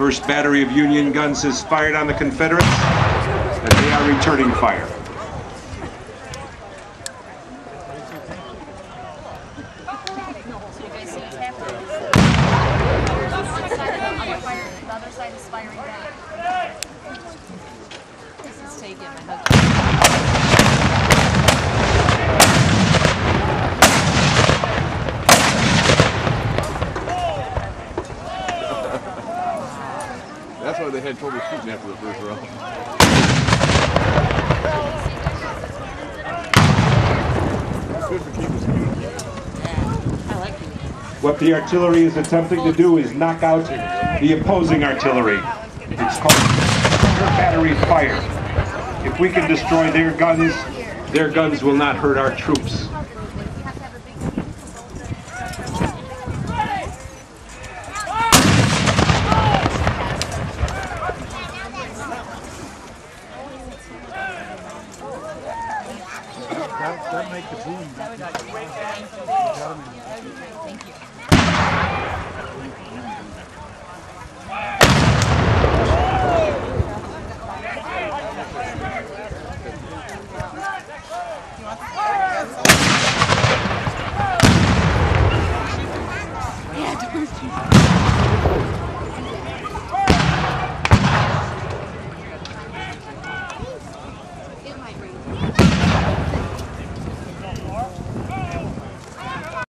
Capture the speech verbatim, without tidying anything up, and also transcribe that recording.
First battery of Union guns has fired on the Confederates, and they are returning fire. That's why they had trouble shooting after the first round. Good for keeping speed. Yeah, I like it. What the artillery is attempting to do is knock out the opposing artillery. It's called battery fire. If we can destroy their guns, their guns will not hurt our troops.